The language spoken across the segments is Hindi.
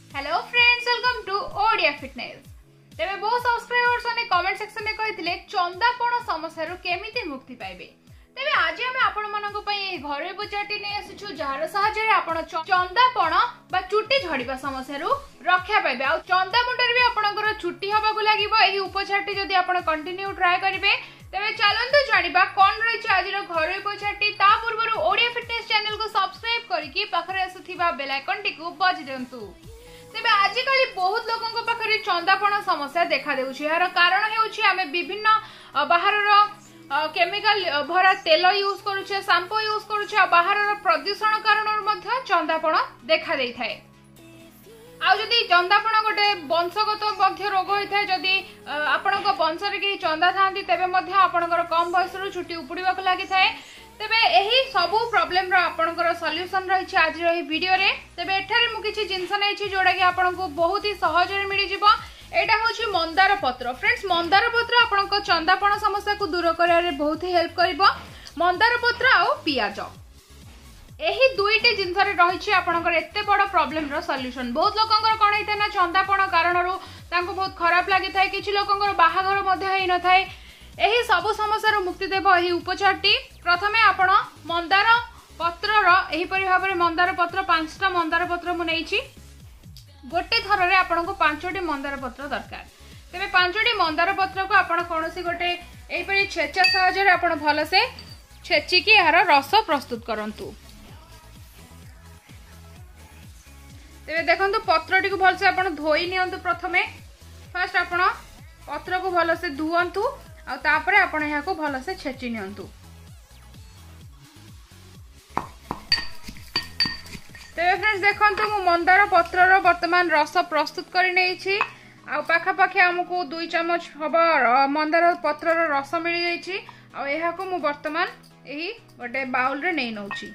Hello friends, welcome to Odia fitness. तेरे बहुत सब्सक्राइबर्स ने कमेंट सेक्शन में कहिथिले चंदापण समस्या रु केमिति मुक्ति पाइबे। तेरे आज हम आपण मानको पई घरे उपचारटी नै आसुछु जहार सहाय्य रे आपण चंदापण बा चुट्टी झड़िबा समस्या रु रक्षा पाइबे। आ चंदा मुंडर भी आपणकर चुट्टी हबा को लागिबो। एही उपचारटी जदी आपण कंटिन्यू ट्राई करिवे तेरे चलंतु जानिबा कोन रहिछ आजिर घरे उपचारटी। ता पूर्वरु ओडिया फिटनेस चैनल को सब्सक्राइब करिकि पाखरे आसुथिबा बेल आइकन टी को बज दियंतु। तेबे आजिकली बहुत लोगों पाखे चंदापण समस्या देखा देउछि। यार कारण हेउछि आमे विभिन्न बाहरर केमिकल भरा तेल यूज करूछे, शैम्पू यूज करूछे। बाहरर प्रदूषण कारण मध्य चंदापण देखा देइ थाए। आ जदि चंदापण गोटे वंशगत मध्य रोग होई थाए, जदि आपनक वंश रे कि चंदा थांती तेबे मध्य आपनकर कम बयस रु चुट्टी उपुड़ीबा को लागि थाए। तेबे एही सबु प्रॉब्लम रो आपनकर सॉल्यूशन रहिछि आज रो वीडियो रे। तेबे एठारे मु किछि जिंस नै छि जोडा कि आपनको बहुत ही सहज रे मिलि जिवो। एटा होछि मंदार पत्र। फ्रेंड्स, मंदार पत्र आपनक चंदापण समस्या को दूर करिया रे बहुत ही हेल्प करिवो। मंदार पत्र आ पियाज, एही दुईटी जिंस रे रहिछि आपनकर एते बड़ प्रॉब्लम रो सॉल्यूशन। बहुत लोकंकर कोन हेते ना चंदापण कारण रो तांको बहुत खराब लागि थाए, किछि लोकंकर बाहाघर मध्ये हेइ न थाए। एही सबु समस्या रो मुक्ति देबो एही उपचारटी। प्रथमे आपण मंदार पत्र रो एही परि भाबरे मंदार पत्र 5टा मंदार पत्र मु नेइछि। गोटे थर रे आपण को 5टी मंदार पत्र दरकार। तेबे 5टी मंदार पत्र को आपण कोनोसी गोटे एही परि छेचा सहाय्य रे आपण भलो से छेची कि यार रस प्रस्तुत करंतु। तेबे देखंतु पत्रटी को भल से आपण धोई नियंतु। प्रथमे फर्स्ट आपण पत्र को भलो से धुवंतु आ तापरे आपण या को भलो से छेची नियंतु। तेबे फ्रेंड्स देखंतु मु मंदार पत्र रो वर्तमान रस प्रस्तुत करि नै छि। आ पाखा पाखे हमकु 2 चम्मच हबा मंदार पत्र रो रस मिलि जाय छि। आ एहा को मु वर्तमान एही गोटे बाउल रे नै नउछि।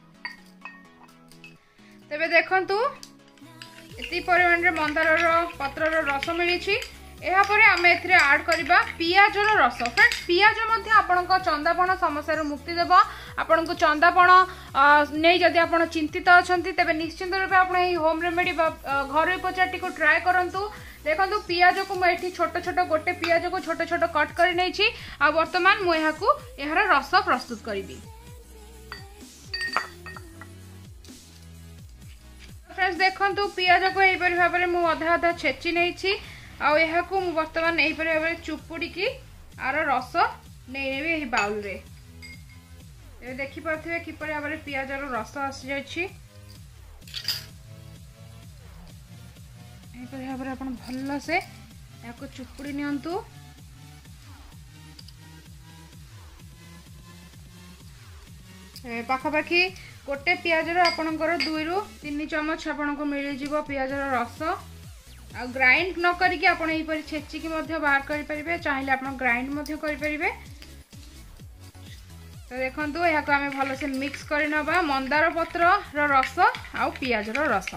तेबे देखंतु एती परिमाण रे मंदार रो पत्र रो रस मिलि छि। एहा परे आमे एथिरे ऐड करबा पियाज रो रस। फ्रेंड्स, पियाज मध्ये आपनको चंदापण समस्या रो मुक्ति देबो। आपनको चंदापण नै जदि आपण चिंतित अछंती तेबे निश्चित रूपे आपण एही होम रेमेडी घर उपचारटी को ट्राई करंतु। देखंतु पियाज को मैं एठी छोट छोट गोटे पियाज को छोट छोट कट करि नै छि। आ वर्तमान मु एहा को एहार रस प्रस्तुत करिबी। फ्रेंड्स देखंतु पियाज को एही परि भाबरे मु आधा आधा छेची नै छि। आ एहा को मु वर्तमान एही परि भाबरे चुपुडी की आर रस नै नेबे एही बाउल रे। ए देखि पाथिबे कि परि भाबरे पियाज रो रस आसी जाय छि। एही परि भाबरे आपण भल्लो से याको चुपुडी नियंतु। पाखा पाखी गोटे पियाज रो आपणकर 2 रु 3 चम्मच आपनको मिलि जिवो पियाज रो रस। आ ग्राइंड न करिके आपण एही परि छेची कि मध्य बाहर करि परिबे, चाहिले आपण ग्राइंड मध्य करि परिबे। तो देखंतु एहा को हमें भलो से मिक्स करि नबा मंदार पत्र रो रस आ पियाज रो रस।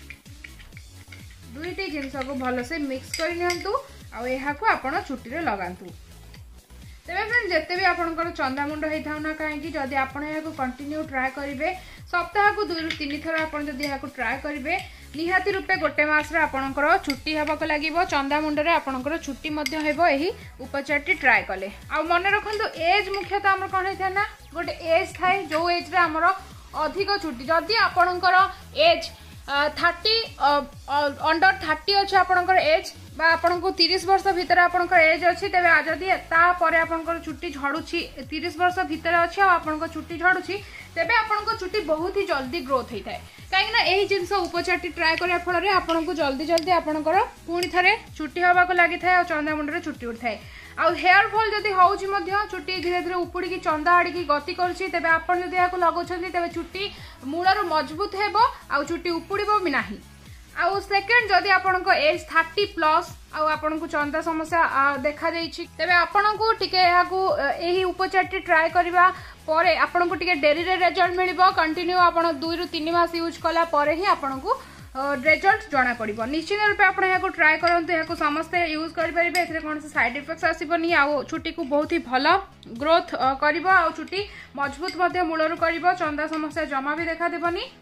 दुईटी जिंस को भलो से मिक्स करि नियंतु आ एहा को आपण चुट्टी रे लगांतु। तेबे फ्रेंड जेते भी आपनकर चंदा मुंड हेइ थाउ ना काहे कि जदि आपण एहा को कंटिन्यू ट्राई करिवे, सप्ताह को 2 रु 3 थर आपण जदि एहा को ट्राई करिवे, निहाती रूपे गोटे मास रे आपनकर छुट्टी हबा को लागिवो। चंदा मुंड रे आपनकर छुट्टी मध्य हेबो एही उपचारटी ट्राई कले। आ मन रखंतु एज मुख्यतः हमर कोन हेथा ना गोटे एज थाए जो एज रे हमर अधिक छुट्टी। जदि आपनकर एज 30 अंडर 30 अछि आपनकर एज बा आपनको 30 वर्ष भीतर आपनकर एज अछि, तेबे आ जदि ता परे आपनकर छुट्टी झडुछि 30 वर्ष भीतर अछि आ आपनकर छुट्टी झडुछि, तेबे आपनकर छुट्टी बहुत ही जल्दी ग्रोथ होई थाए। काहे ना एही जिंस उपचारटी ट्राई करिया फल रे आपनको जल्दी जल्दी आपनकर पुणी थरे छुट्टी हबा को लागि थाए आ चंदा मुंड रे छुट्टी उठ थाए। आ हेयर फॉल जदि होउछि मध्य छुट्टी धीरे धीरे उपुडी की चंदा आडी की गति करछि, तेबे आपण जदि याको लगौछन्ती तेबे छुट्टी मूलर मजबूत हेबो आ छुट्टी उपुडीबो भी नाही। आ सेकंड जदि आपनको एज 30 प्लस आ आपनको चंदा समस्या देखा देइछि, तेबे आपनको टिके याको एही उपचारटी ट्राई करबा परे आपनको टिके डेरी रे रिजल्ट मिलिबो। कंटिन्यू आपण 2 रु 3 मास यूज कला परे ही आपनको रिजल्ट जाना पड़िबो। निश्चित रूपे आपण याको ट्राई करंतु, याको समस्त यूज करि परिबे। एथरे कोन से साइड इफेक्ट्स आसीबनी आ छुट्टी को बहुत ही भलो ग्रोथ करिवो आ छुट्टी मजबूत मध्ये मूलरु करिवो। चंदा समस्या जमा भी देखा देबनी।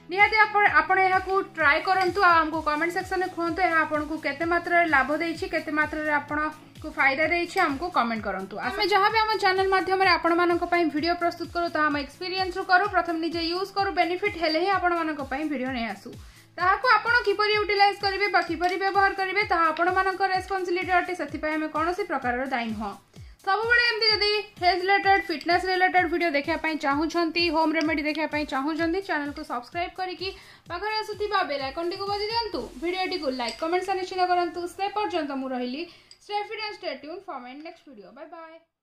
निहाती आपण यहाँ ट्राए करंतु आमको कमेंट सेक्शन में कहतु यह आपको केते मात्रा लाभ देछि केते मात्रा आपण को फायदा देछि हमको कमेंट करंतु। आमे जहाँ भी हम चैनल माध्यम रे आपण मानक पई वीडियो प्रस्तुत करू ता हम एक्सपीरियंस रू करू प्रथम निजे यूज करू बेनिफिट हेले ही आपण मानक पई वीडियो नै आसु ताहाको आपण किपरि यूटिलाइज करिवे बा किपरि व्यवहार करिवे ता आपण मानक रेस्पोंसिबिलिटी अटे सेति पई हम कोनोसी प्रकार दायी हो सब बळे एमती जदी health related fitness related video देखिया पई चाहूछंती होम रेमेडी देखिया पई चाहूछंती चैनल को सब्सक्राइब करिकी पाखरे आसुथिबा बेल आइकन टी को बजि दियंतु वीडियो टी को लाइक कमेंट से निश्चित करंतु से पर्यंत मु रहिली stay fit and stay tune for my next video bye bye.